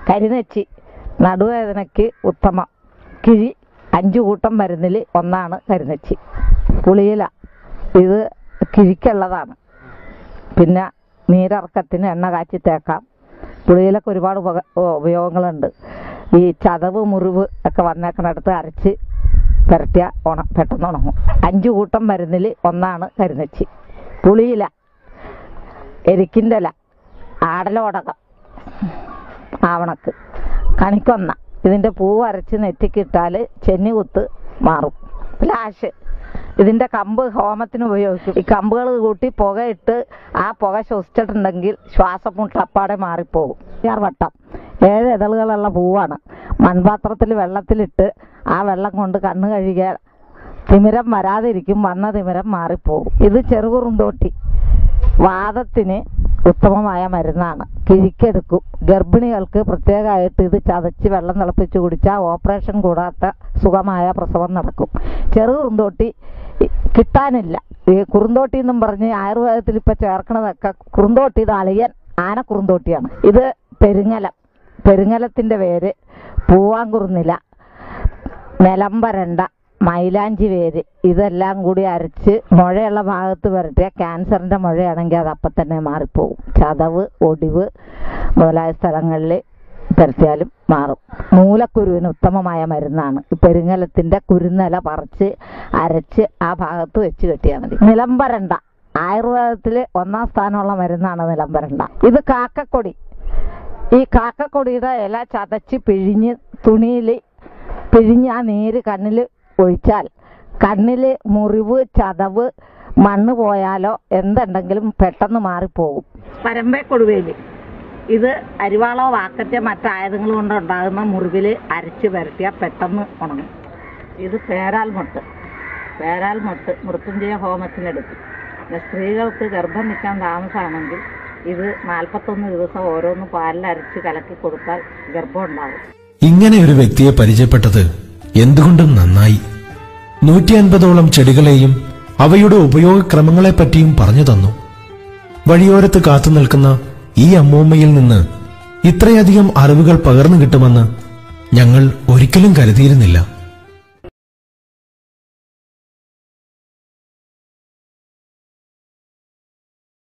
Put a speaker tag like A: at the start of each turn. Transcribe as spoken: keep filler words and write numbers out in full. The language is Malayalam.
A: കരിനെച്ചി നടുവേദനയ്ക്ക് ഉത്തമം. കിഴി അഞ്ചു കൂട്ടം മരുന്നിൽ ഒന്നാണ് കരിനെച്ചി. പുളിയില ഇത് കിഴിക്കുള്ളതാണ്. പിന്നെ നീരിറക്കത്തിന് എണ്ണ കാച്ചി തേക്കാം. പുളിയിലൊക്കെ ഒരുപാട് ഉപ ഉപയോഗങ്ങളുണ്ട്. ഈ ചതവ് മുറിവ് ഒക്കെ വന്നേക്കണടുത്ത് അരച്ച് പുരട്ടിയ ഉണ പെട്ടെന്ന് ഉണങ്ങും. അഞ്ചു കൂട്ടം മരുന്നിൽ ഒന്നാണ് കരിനെച്ചി. പുളിയില, എരിക്കിൻ്റെ ഇല, ആടലോടകം, ആവണക്ക്, കണിക്കൊന്ന ഇതിൻ്റെ പൂവ് അരച്ച് നെറ്റിക്കിട്ടാൽ ചെന്നി കുത്ത് മാറും. ലാഷ് ഇതിൻ്റെ കമ്പ് ഹോമത്തിന് ഉപയോഗിക്കും. ഈ കമ്പുകൾ കൂട്ടി പുകയിട്ട് ആ പുക ശ്വസിച്ചിട്ടുണ്ടെങ്കിൽ ശ്വാസമുട്ട് അപ്പാടെ മാറിപ്പോകും. വട്ടം ഏഴ് ഇതളുകളുള്ള പൂവാണ്. മൺപാത്രത്തിൽ വെള്ളത്തിലിട്ട് ആ വെള്ളം കൊണ്ട് കണ്ണ് കഴുകിയാൽ തിമിരം വരാതിരിക്കും. വന്ന തിമിരം മാറിപ്പോകും. ഇത് ചെറുകുറുന്തോട്ടി വാദത്തിന് ഉത്തമമായ മരുന്നാണ്. കിഴിക്കെടുക്കും. ഗർഭിണികൾക്ക് പ്രത്യേകമായിട്ട് ഇത് ചതച്ച് വെള്ളം തിളപ്പിച്ച് കുടിച്ചാൽ ഓപ്പറേഷൻ കൂടാത്ത സുഖമായ പ്രസവം നടക്കും. ചെറുകുറുന്തോട്ടി കിട്ടാനില്ല. ഈ കുറുന്തോട്ടി എന്നും പറഞ്ഞ് ആയുർവേദത്തിൽ ഇപ്പം ചേർക്കണതൊക്കെ കുറുന്തോട്ടി ഇത് അളിയൻ ആന കുറുന്തോട്ടിയാണ്. ഇത് പെരുങ്ങലം, പെരുങ്ങലത്തിൻ്റെ പേര്, പൂവാങ്കുറുന്നില, നിലംപരണ്ട, മൈലാഞ്ചി വേര് ഇതെല്ലാം കൂടി അരച്ച് മുഴയുള്ള ഭാഗത്ത് പുരട്ടിയ ക്യാൻസറിൻ്റെ മുഴയാണെങ്കിൽ അത് അപ്പം തന്നെ മാറിപ്പോകും. ചതവ്, ഒടിവ് മുതലായ സ്ഥലങ്ങളിൽ പുരട്ടിയാലും മാറും. മൂലക്കുരുവിന് ഉത്തമമായ മരുന്നാണ്. പെരുങ്ങലത്തിൻ്റെ കുരുന്നല പറിച്ച് അരച്ച് ആ ഭാഗത്ത് വെച്ച് കെട്ടിയാൽ മതി. നിലംപരണ്ട ആയുർവേദത്തിൽ ഒന്നാം സ്ഥാനമുള്ള മരുന്നാണ് നിലംപരണ്ട. ഇത് കാക്കക്കൊടി. ഈ കാക്കക്കൊടിയുടെ ഇല ചതച്ച് പിഴിഞ്ഞ് തുണിയിൽ പിഴിഞ്ഞ് ആ നീര് കണ്ണിൽ ഒഴിച്ചാൽ കണ്ണിൽ മുറിവ്, ചതവ്, മണ്ണ് പോയാലോ എന്തുണ്ടെങ്കിലും പെട്ടെന്ന് മാറിപ്പോകും. പരമ്പേ കൊടുവേലി ഇത് അരിവാളോ വാക്കറ്റോ മറ്റായുധങ്ങൾ കൊണ്ടുണ്ടാകുന്ന മുറിവിൽ അരച്ച് പുരട്ടിയാൽ പെട്ടെന്ന് ഉണങ്ങും. ഇത് പേരാൽ മൊട്ട്. പേരാൽ മൊട്ട് മൃത്യുഞ്ജയ ഹോമത്തിനെടുക്കും. സ്ത്രീകൾക്ക് ഗർഭം നിൽക്കാൻ താമസമാണെങ്കിൽ ഇത് നാൽപ്പത്തൊന്ന് ദിവസം ഓരോന്ന് പാലിലരച്ച് കലക്കി കൊടുത്താൽ ഗർഭം ഉണ്ടാകും.
B: ഇങ്ങനെ ഒരു വ്യക്തിയെ പരിചയപ്പെട്ടത് എന്തുകൊണ്ടും നന്നായി. നൂറ്റി അൻപതോളം ചെടികളെയും അവയുടെ ഉപയോഗക്രമങ്ങളെപ്പറ്റിയും പറഞ്ഞു തന്നു. വഴിയോരത്ത് കാത്തു നിൽക്കുന്ന ഈ അമ്മൂമ്മയിൽ നിന്ന് ഇത്രയധികം അറിവുകൾ പകർന്നു കിട്ടുമെന്ന് ഞങ്ങൾ ഒരിക്കലും കരുതിയിരുന്നില്ല.